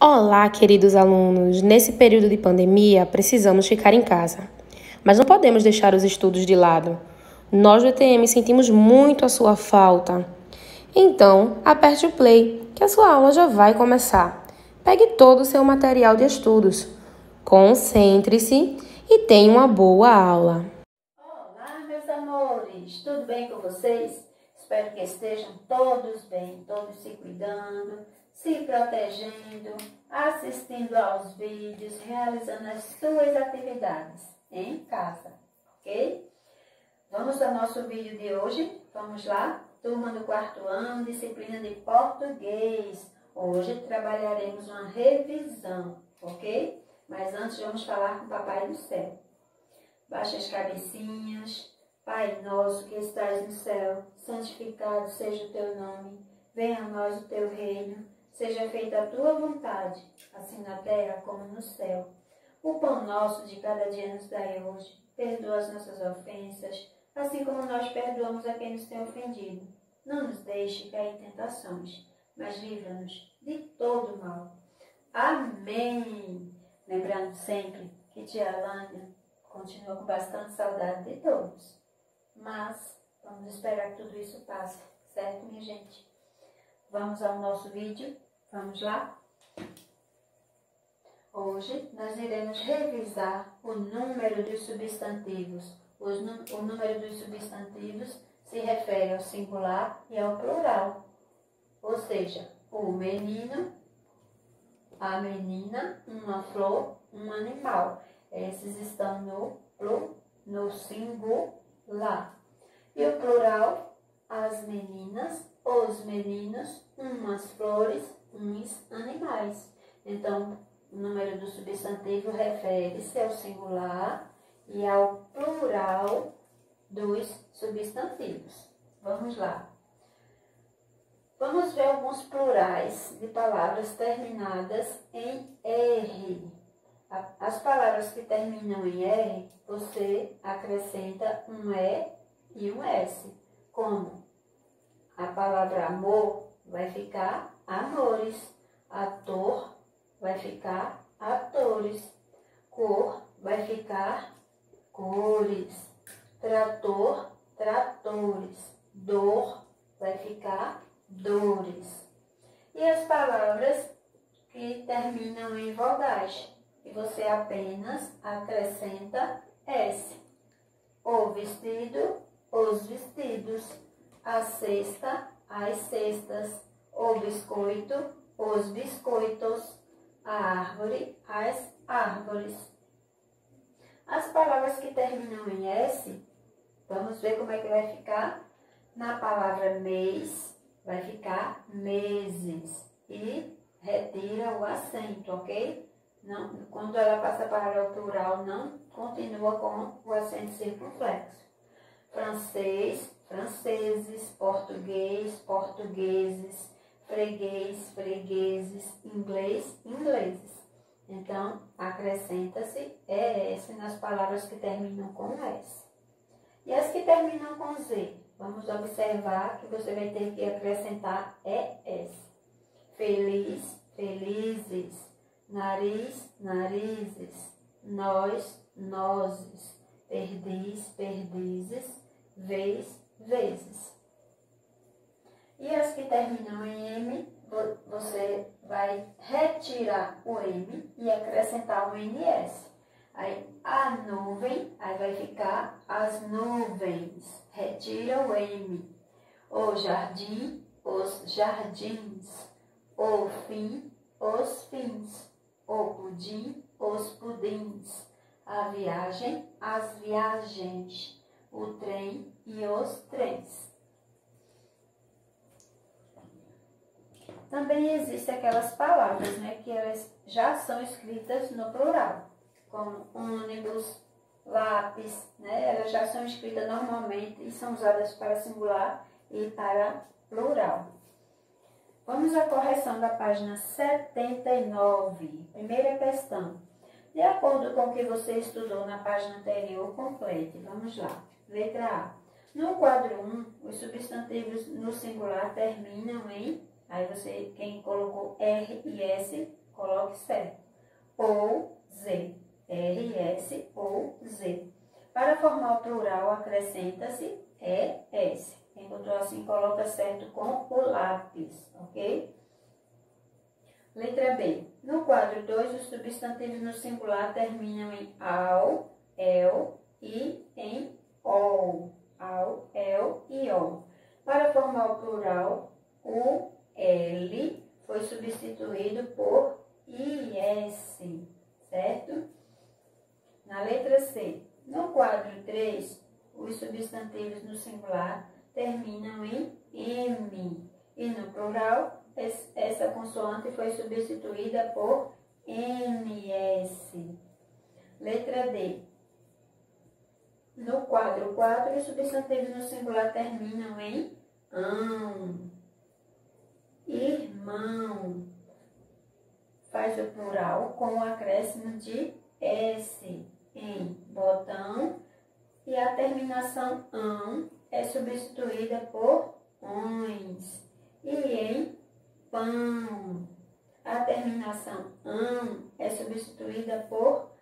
Olá, queridos alunos! Nesse período de pandemia, precisamos ficar em casa. Mas não podemos deixar os estudos de lado. Nós do ETM sentimos muito a sua falta. Então, aperte o play, que a sua aula já vai começar. Pegue todo o seu material de estudos. Concentre-se e tenha uma boa aula. Olá, meus amores! Tudo bem com vocês? Espero que estejam todos bem, todos se cuidando, se protegendo, assistindo aos vídeos, realizando as suas atividades em casa, ok? Vamos ao nosso vídeo de hoje? Vamos lá? Turma do 4º ano, disciplina de português. Hoje trabalharemos uma revisão, ok? Mas antes vamos falar com o Papai do Céu. Baixe as cabecinhas. Pai nosso que estás no céu, santificado seja o teu nome. Venha a nós o teu reino. Seja feita a tua vontade, assim na terra como no céu. O pão nosso de cada dia nos dai hoje. Perdoa as nossas ofensas, assim como nós perdoamos a quem nos tem ofendido. Não nos deixe cair em tentações, mas livra-nos de todo mal. Amém! Lembrando sempre que tia Lânia continua com bastante saudade de todos. Mas vamos esperar que tudo isso passe, certo, minha gente? Vamos ao nosso vídeo? Vamos lá? Hoje nós iremos revisar o número dos substantivos. O número dos substantivos se refere ao singular e ao plural. Ou seja, o menino, a menina, uma flor, um animal. Esses estão no singular. E o plural, as meninas, os meninos, umas flores, uns animais. Então, o número do substantivo refere-se ao singular e ao plural dos substantivos. Vamos lá. Vamos ver alguns plurais de palavras terminadas em R. As palavras que terminam em R, você acrescenta um E e um S. Como a palavra amor vai ficar amores, ator vai ficar atores, cor vai ficar cores, trator, tratores, dor vai ficar dores. E as palavras que terminam em vogais, e você apenas acrescenta S. O vestido, os vestidos, a cesta, as cestas, o biscoito, os biscoitos, a árvore, as árvores. As palavras que terminam em S, vamos ver como é que vai ficar. Na palavra mês, vai ficar meses. E retira o acento, ok? Não, quando ela passa para o plural, não continua com o acento circunflexo. Francês, franceses, português, portugueses, freguês, fregueses, inglês, ingleses. Então, acrescenta-se ES nas palavras que terminam com S. E as que terminam com Z? Vamos observar que você vai ter que acrescentar ES. Feliz, felizes. Nariz, narizes. Nós, nozes. Perdiz, perdizes. Vez, vezes. E as que terminam em M, você vai retirar o M e acrescentar o NS. Aí a nuvem, aí vai ficar as nuvens. Retira o M. O jardim, os jardins. O fim, os fins. O pudim, os pudins. A viagem, as viagens. O trem e os trens. Também existem aquelas palavras, né, que elas já são escritas no plural, como ônibus, lápis, né, elas já são escritas normalmente e são usadas para singular e para plural. Vamos à correção da página 79. Primeira questão. De acordo com o que você estudou na página anterior, complete. Vamos lá. Letra A. No quadro 1, os substantivos no singular terminam em... Aí você, quem colocou R e S, coloca plural acrescenta-se ES. Encontrou assim, coloca certo com o lápis, ok? Letra B. No quadro 2, os substantivos no singular terminam em ao, el e em ol. Ao, el e ol. Para formar o plural, o L foi substituído por IS, certo? Na letra C. No quadro 3, os substantivos no singular terminam em M. E no plural, essa consoante foi substituída por NS. Letra D. No quadro 4, os substantivos no singular terminam em ão. Irmão. Faz o plural com o acréscimo de S em botão e a terminação ão é substituída por ões. E em pão, a terminação ão é substituída por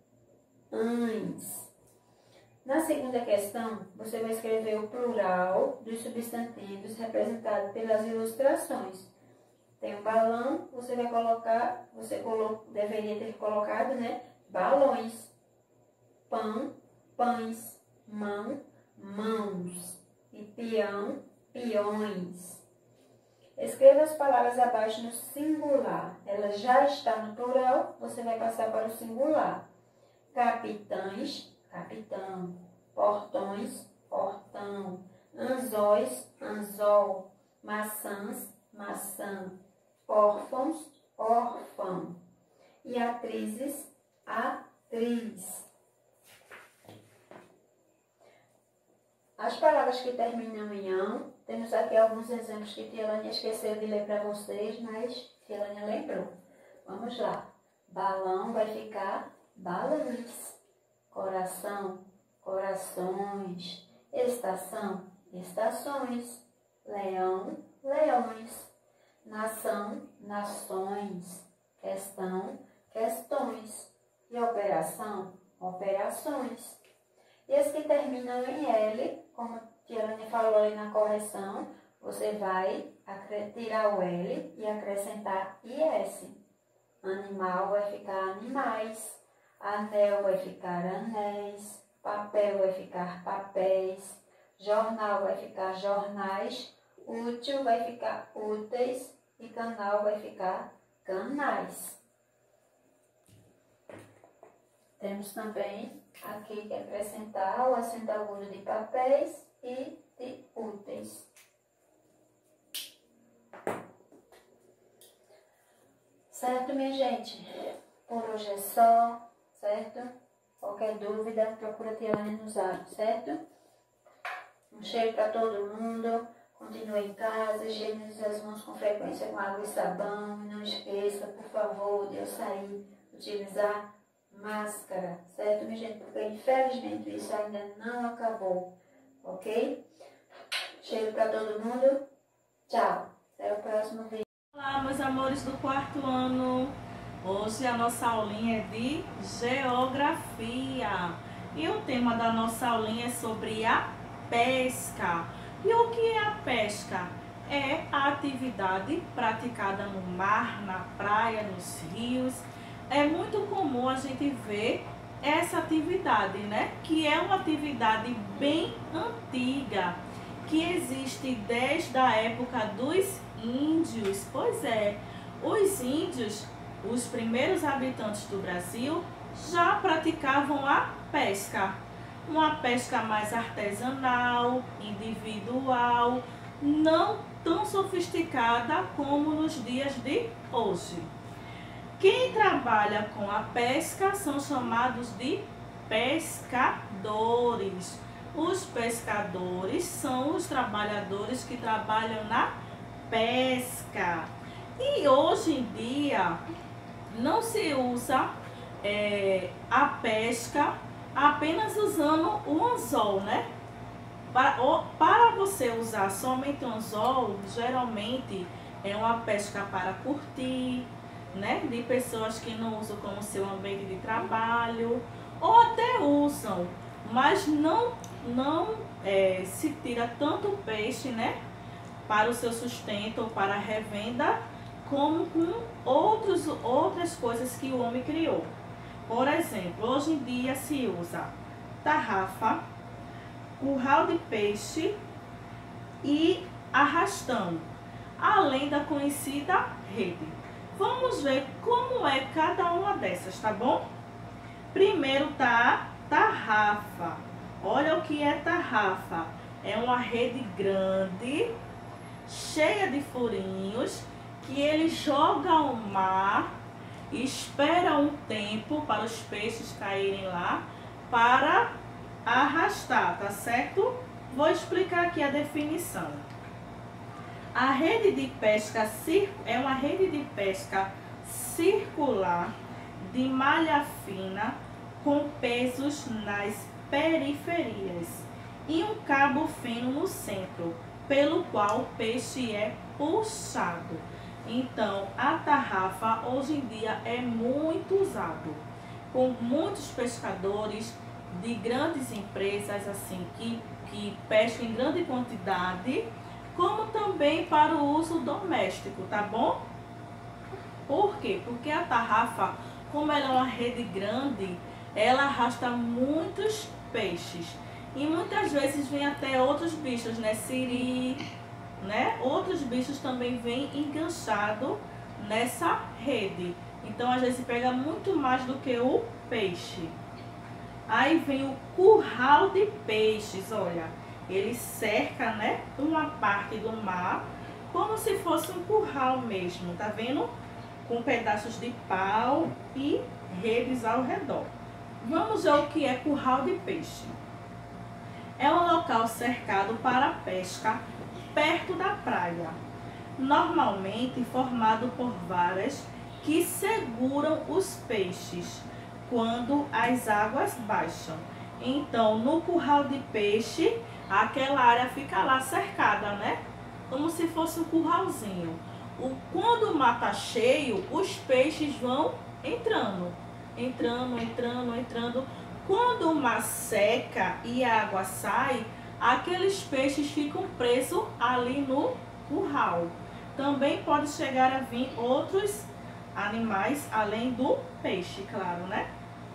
ães. Na segunda questão, você vai escrever o plural dos substantivos representado pelas ilustrações. Tem um balão, você vai colocar, deveria ter colocado, né? Balões, pão, pães, mão, mãos e peão, peões. Escreva as palavras abaixo no singular. Ela já está no plural, você vai passar para o singular. Capitães, capitão. Portões, portão. Anzóis, anzol. Maçãs, maçã. Órfãos, órfão. E atrizes, atriz. As palavras que terminam em ão, temos aqui alguns exemplos que Tielânia esqueceu de ler para vocês, mas Tielânia lembrou. Vamos lá. Balão vai ficar balões. Coração, corações. Estação, estações. Leão, leões. Nação, nações. Questão, questões. E operação, operações. E as que terminam em L, como a Tielânia falou ali na correção, você vai tirar o L e acrescentar IS. Animal vai ficar animais. Anel vai ficar anéis. Papel vai ficar papéis. Jornal vai ficar jornais. Útil vai ficar úteis. E canal vai ficar canais. Temos também aqui que acrescentar o acento agudo de papéis e de úteis. Certo, minha gente? Por hoje é só, certo? Qualquer dúvida, procura a Tielânia no Zap, certo? Um cheiro para todo mundo. Continue em casa, higienize as mãos com frequência com água e sabão. Não esqueça, por favor, de eu sair, utilizar máscara, certo, minha gente? Porque infelizmente isso ainda não acabou, ok? Cheiro para todo mundo. Tchau. Até o próximo vídeo. Olá, meus amores do quarto ano. Hoje a nossa aulinha é de geografia. E o tema da nossa aulinha é sobre a pesca. E o que é a pesca? É a atividade praticada no mar, na praia, nos rios. É muito comum a gente ver essa atividade, né? Que é uma atividade bem antiga, que existe desde a época dos índios. Pois é, os índios, os primeiros habitantes do Brasil, já praticavam a pesca. Uma pesca mais artesanal, individual, não tão sofisticada como nos dias de hoje. Quem trabalha com a pesca são chamados de pescadores. Os pescadores são os trabalhadores que trabalham na pesca. E hoje em dia não se usa a pesca apenas usando o anzol, né? Para você usar somente o anzol, geralmente é uma pesca para curtir, né? De pessoas que não usam como seu ambiente de trabalho, ou até usam, mas não não se tira tanto peixe, né, para o seu sustento ou para a revenda, como com outras coisas que o homem criou. Por exemplo, hoje em dia se usa tarrafa, curral de peixe e arrastão, além da conhecida rede. Vamos ver como é cada uma dessas, tá bom? Primeiro tá a tarrafa. Olha o que é tarrafa. É uma rede grande, cheia de furinhos, que ele joga ao mar, espera um tempo para os peixes caírem lá, para arrastar, tá certo? Vou explicar aqui a definição. A rede de pesca é uma rede de pesca circular de malha fina com pesos nas periferias e um cabo fino no centro, pelo qual o peixe é puxado. Então, a tarrafa hoje em dia é muito usado por muitos pescadores de grandes empresas assim que pescam em grande quantidade, como também para o uso doméstico, tá bom? Por quê? Porque a tarrafa, como ela é uma rede grande, ela arrasta muitos peixes. E muitas vezes vem até outros bichos, né? Siri, né? Outros bichos também vêm enganchado nessa rede. Então, às vezes, pega muito mais do que o peixe. Aí vem o curral de peixes, olha. Ele cerca, né, uma parte do mar, como se fosse um curral mesmo, tá vendo? Com pedaços de pau e redes ao redor. Vamos ver o que é curral de peixe. É um local cercado para pesca perto da praia, normalmente formado por varas que seguram os peixes quando as águas baixam. Então, no curral de peixe, aquela área fica lá cercada, né? Como se fosse um curralzinho. Quando o mar está cheio, os peixes vão entrando. Quando o mar seca e a água sai, aqueles peixes ficam presos ali no curral. Também pode chegar a vir outros animais além do peixe, claro, né?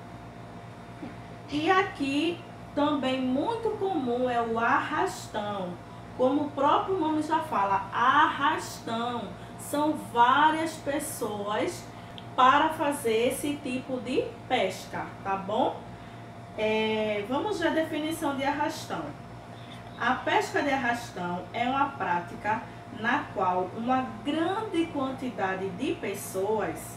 E aqui também muito comum é o arrastão. Como o próprio nome já fala, arrastão. São várias pessoas para fazer esse tipo de pesca, tá bom? Vamos ver a definição de arrastão. A pesca de arrastão é uma prática na qual uma grande quantidade de pessoas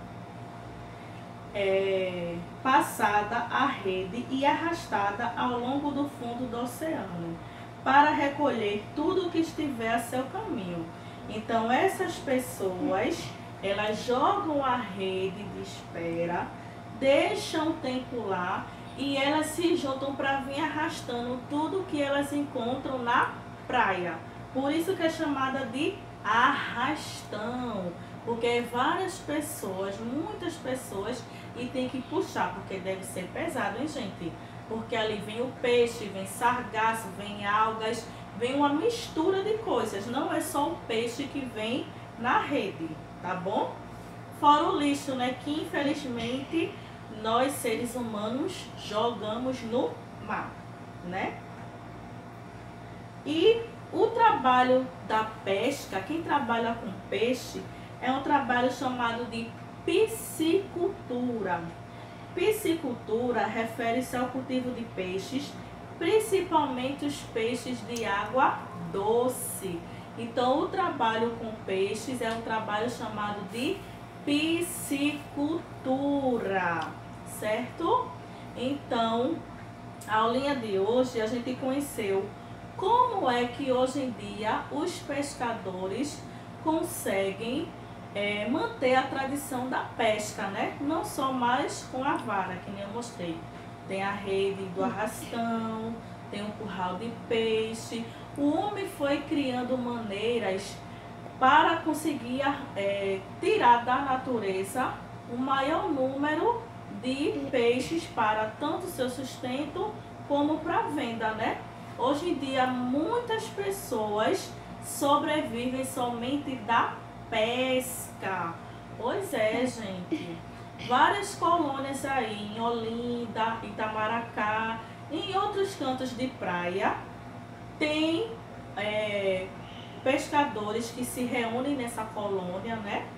passada a rede e arrastada ao longo do fundo do oceano para recolher tudo que estiver a seu caminho. Então, essas pessoas, elas jogam a rede de espera, deixam o tempo lá e elas se juntam para vir arrastando tudo que elas encontram na praia. Por isso que é chamada de arrastão, porque várias pessoas, muitas pessoas, e tem que puxar, porque deve ser pesado, hein, gente? Porque ali vem o peixe, vem sargaço, vem algas, vem uma mistura de coisas. Não é só o peixe que vem na rede, tá bom? Fora o lixo, né? Que infelizmente nós, seres humanos, jogamos no mar, né? E o trabalho da pesca, quem trabalha com peixe, é um trabalho chamado de piscicultura. Piscicultura refere-se ao cultivo de peixes, principalmente os peixes de água doce. Então, o trabalho com peixes é um trabalho chamado de piscicultura, certo? Então, a aulinha de hoje a gente conheceu como é que hoje em dia os pescadores conseguem manter a tradição da pesca, né? Não só mais com a vara, que nem eu mostrei. Tem a rede do arrastão, tem um curral de peixe. O homem foi criando maneiras para conseguir tirar da natureza o maior número de peixes para tanto seu sustento como para venda, né? Hoje em dia muitas pessoas sobrevivem somente da pesca. Pois é, gente. Várias colônias aí em Olinda, Itamaracá, em outros cantos de praia, tem pescadores que se reúnem nessa colônia, né?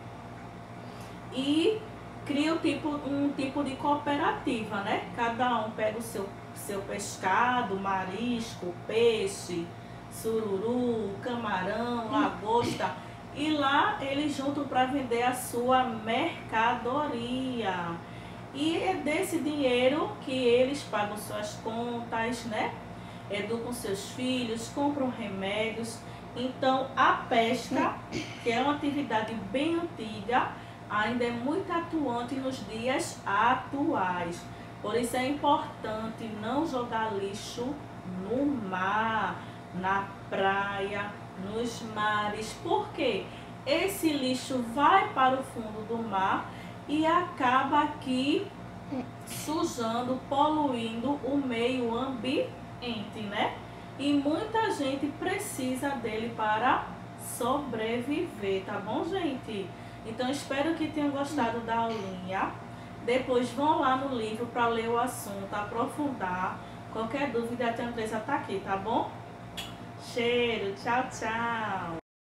E criam um tipo de cooperativa, né? Cada um pega o seu pescado, marisco, peixe, sururu, camarão, lagosta, e lá eles juntam para vender a sua mercadoria. E é desse dinheiro que eles pagam suas contas, né? Educam seus filhos, compram remédios. Então a pesca, que é uma atividade bem antiga, ainda é muito atuante nos dias atuais. Por isso é importante não jogar lixo no mar, na praia, nos mares, porque esse lixo vai para o fundo do mar e acaba aqui sujando, poluindo o meio ambiente, né? E muita gente precisa dele para sobreviver, tá bom, gente? Então espero que tenham gostado da aulinha. Depois vão lá no livro para ler o assunto, aprofundar. Qualquer dúvida, a tia Andressa tá aqui, tá bom? Cheiro, tchau, tchau!